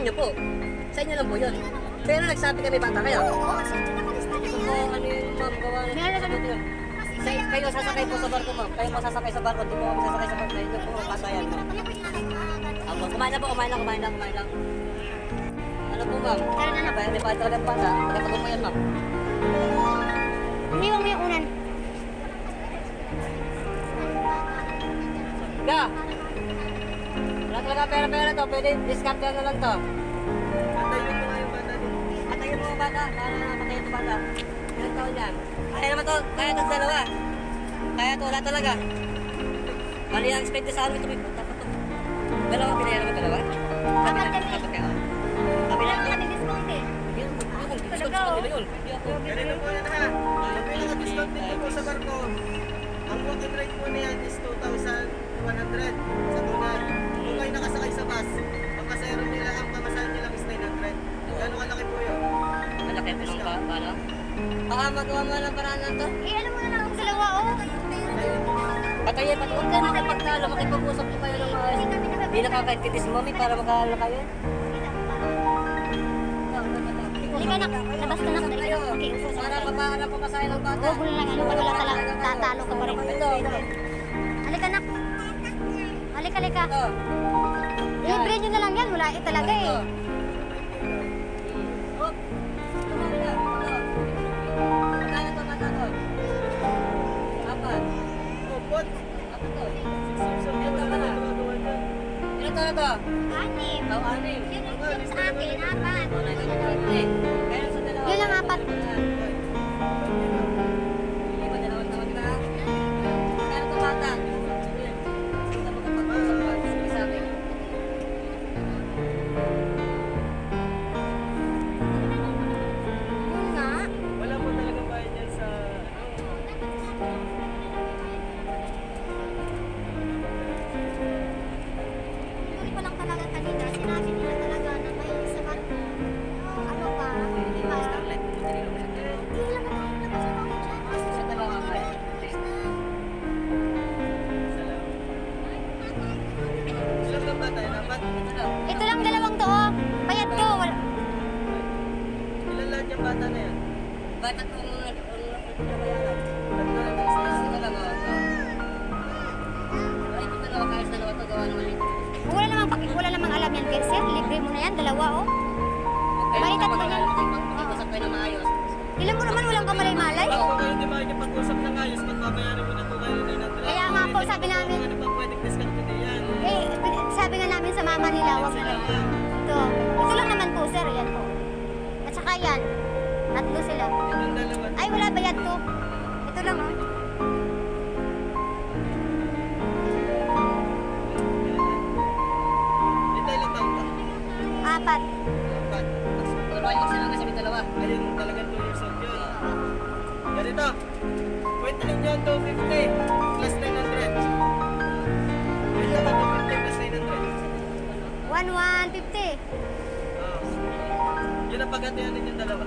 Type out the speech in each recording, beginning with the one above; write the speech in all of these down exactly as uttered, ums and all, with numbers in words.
inyo po. Sa inyo lang po yun. Pero nagsabi kami bata kayo. Oo, kasi hindi naman Hindi ko po ano yun, ma'am, gawa na Meron sa yun. Sa, kayo sasakay po sa barko, ma'am. Kayo masasakay sa barko, di po kami sasakay sa barko. Hindi po mapatayan, ma'am. Apo, kumain na po, kumain na, kumain na, kumain na. Ano po, ma'am? Tara na na. May pa talagang bata. Pagkatago mo yan, ma'am. Iniwan mo yung unan. Ga! Wala talaga pera-pera to. Pwede discount na lang to. Patayin mo nga yung bata din. Patayin mo bata. Para na patayin ito bata. Ilang taon yan? Kaya naman to. Kaya ito sa dalawa. Kaya to. Wala talaga. Mali ang expect sa amin ito. May puta pa to. Dalawa. Pinaya naman dalawa. Sabi na Apat dapat kaya. Sabi na. Wala kami discount eh. Yun. Yun. Discount sa kanila yun. Ganito po yan ha. Ang pinaka-discount dito po sa barko, ang walking rate po niyan is two thousand one hundred sa tunan. Kung kayo nakasakay sa bus, ang pasahero nila, ang pamasahe nila is nine hundred. Gano'ng kalaki po yun? Malaki po ng ba- bala. Baka magawa mo ng paraan lang to. Eh, ano mo na lang ang dalawa, oh. Patayin pa. Huwag kayo makipagtalo. Makipag-usap po kayo ng maayos. Hindi nakakaintindihan si mami para makahala kayo. Halika na, labas ka na. Kayo. Para mapahanap po masahe ng bata. Huwag mo na lang, ano, wala ka lang, tatalo ka pa rin. Ito. Halika na. Halika, halika. Ito. Libre nyo na lang yan, wala eh talaga eh. Hop. Tumali na. Ito. Magkano to bata to? Apat. Upot. Apat to. Sipsip Ito po ba na? ginagawa niyan. Ilan taon na to? Anim. Oh, anim. Yun yung sa akin, apat. Oh, nine hundred fifty. Kaya sa dalawa. Yun lang, apat. Hindi ba dalawang taon na? Kaya to bata. Ito magkapag-usap pa. Sige sa akin. Yun nga. Wala po talagang bayan yan sa... Hindi pa lang talaga kanina, sinabi nila talaga na may sa barko. Ano ba? Di ba? Starlight mo din yung Hindi lang naman yung labas na ako dyan. Sa dalawa ka. Ilang kang bata yan? Apat? Ito lang dalawang to, oh. Bayad to. Wala. Ilan lahat yung bata na yan? Bata ko mga pinabayaran. Tatlo lang ang isa. Sa dalawa. Ay, ito dalawa. Kaya sa dalawa to gawa naman ito. Wala namang paki, wala namang alam yan, sir. Libre mo na yan, dalawa, oh. Kaya Balikat ito mo yan. mag-alala. Mag-usap kayo na maayos. Ilan mo naman walang kamalay-malay? Pag po kayo di makikipag-usap ng ayos, pagbabayaran mo na po kayo ng nine hundred. Kaya nga po, sabi namin. Ano pa pwedeng discount din yan? Eh, sabi nga namin sa mama nila, wag na lang. Ito. Ito lang naman po, sir. Yan po. At saka yan. Tatlo sila. Yung dalawa. Ay, wala bayad to. Ito lang, oh. Ito ilang taon pa? Apat. Apat. Dalawa yung sila kasi may dalawa. Ayun, talagang two years old yun. Ganito. Kwentahin nyo two fifty plus nine hundred. Kwenta ba two fifty plus nine hundred? one one fifty. Oo. Yun ang pagkatiyan yung dalawa.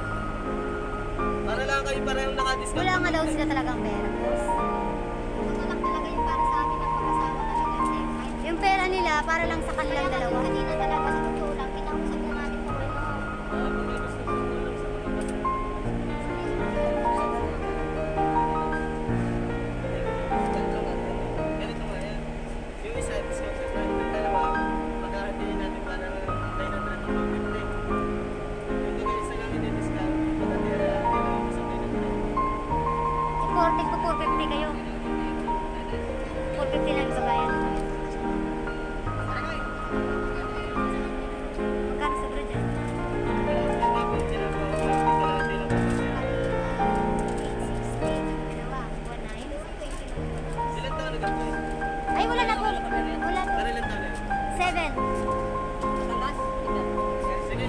Para lang kayo parehong nakadiscount. Wala nga daw sila talagang pera, boss. Ito lang talaga yung para sa amin ang pag-asawa talaga. Yung pera nila, para lang sa kanilang dalawa. Kanina talaga sa totoo lang. Kinausap na namin kung ano. Ah, kung may gusto mo lang sa mga pasahero. Ganito nga yan. Yung isa, discount sa tayo. Yung dalawa, maghahatiin natin para nine hundred to two fifty. Yung mga isa lang hindi-discount, maghahatiin na natin yung sa nine hundred. forty ko four fifty kayo. four fifty lang sa bayan. Magkano sobra dyan? Hindi po sinabawa, hindi kalahati lang po siya. Dalawa, one nine. Ilan taon na ganito? Ay, wala na po. Wala po. Para ilan taon na yun? Seven. Talas? Sige.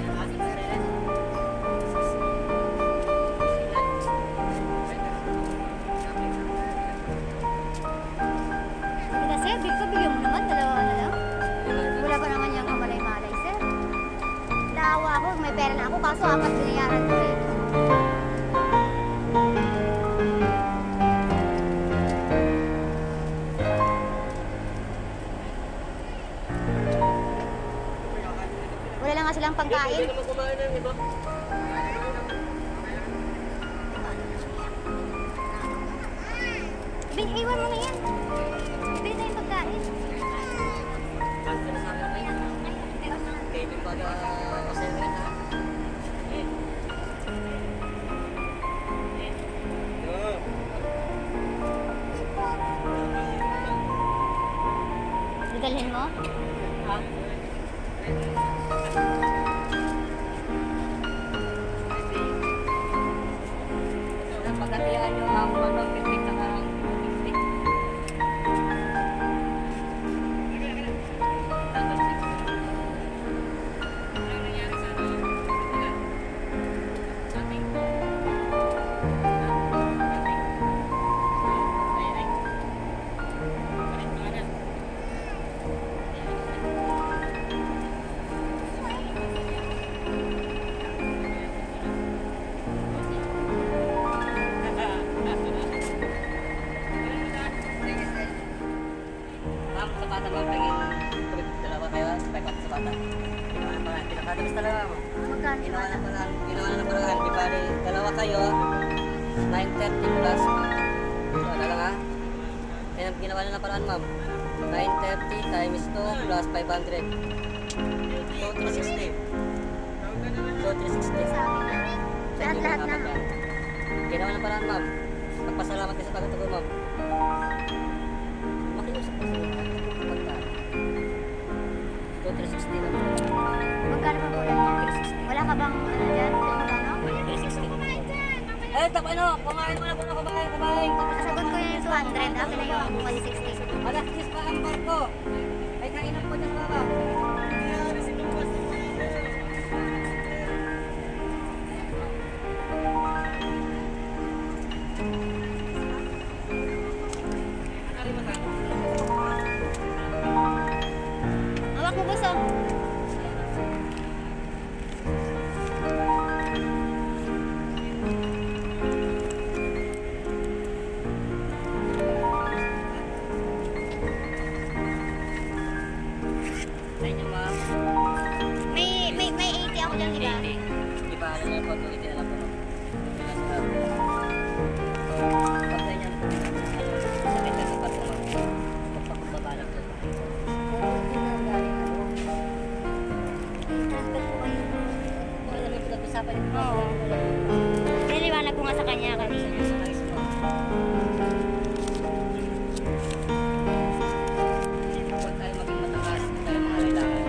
Hindi sir, big ko bigyan mo naman. Dalawa na lang. Wala pa naman yung kamalay-malay, sir. Naawa ako, may pera na ako. Kaso apat binayaran ko eh. Wala nga silang pagkain. Hindi naman kumain ng iba. Bin, iwan mo na yan. Ibili na yung pagkain. Bakit ka nasabi ako yun? Kaya yung pag-pasero yun ha? Eh. Eh. Oo. Dadalhin mo? Ha? Pagkatiyan nyo ang ano, pipik na ang pipik. Tanggal six. Ano nangyari sa ano? Wala. Nothing. Nothing. Ay, ay. Balik mo na. Ma'am, sa bata ba? Pagin tubig dalawa kayo, spike up sa bata. Ginawa na parang, pinakadalas talaga mo. Magkano? Ginawa na parang, ginawa na parang, di ba, dalawa kayo, nine thirty plus. So, ano lang ha? Yan, ginawa na na parang, ma'am. nine thirty times two plus five hundred. So, three sixty. So, three sixty. Sa akin na. Lahat-lahat na. Ginawa na parang, ma'am. Magpasalamat kayo sa pagkatugo, ma'am. Makiusap ko sa inyo. Pagkaan. So, three sixty na. Magkano pa po lang yan? Wala ka bang ano dyan? Magkano? three sixty. Eh, tap ano, kumain mo na po na kumain, kumain. Sasagot ko yung two hundred. Akin na yung one sixty. Alas diyes pa ang barko. Ay, kainan po dyan, baba. Nangyari si Lucas. Hawak mo gusto. Sa inyo, ma'am. May, may, may eighty ako dyan, di ba? eighty. Di ba, alam na po, tuloy din alam po. Ito na sa pag ganyan po, sakit ka sa barko, ma'am. Pagpakumbaba lang po. Transfer ko kayo. Okay naman po nag-usapan ito. Oo. Niliwanag ko nga sa kanya kanina. Ayos po. Huwag tayo maging matakas, huwag tayo mga kailangan.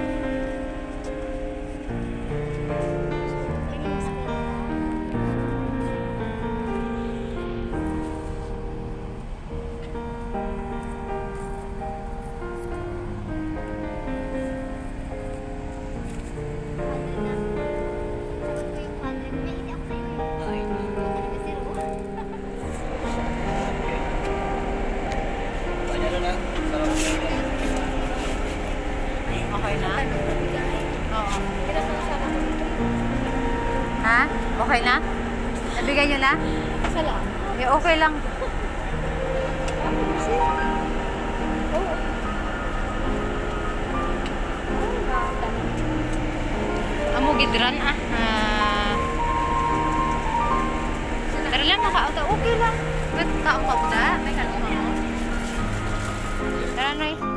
Ay, Pwede na lang. Sarap. Okay na? Oo. Ha? Okay na? Nabigay nyo na? Isa lang. Eh, okay lang. Amo gidran ah. Ah. Tara lang, naka-auto. Okay lang. Ba't kaong ka po da? May kalong mo. Tara, Noy.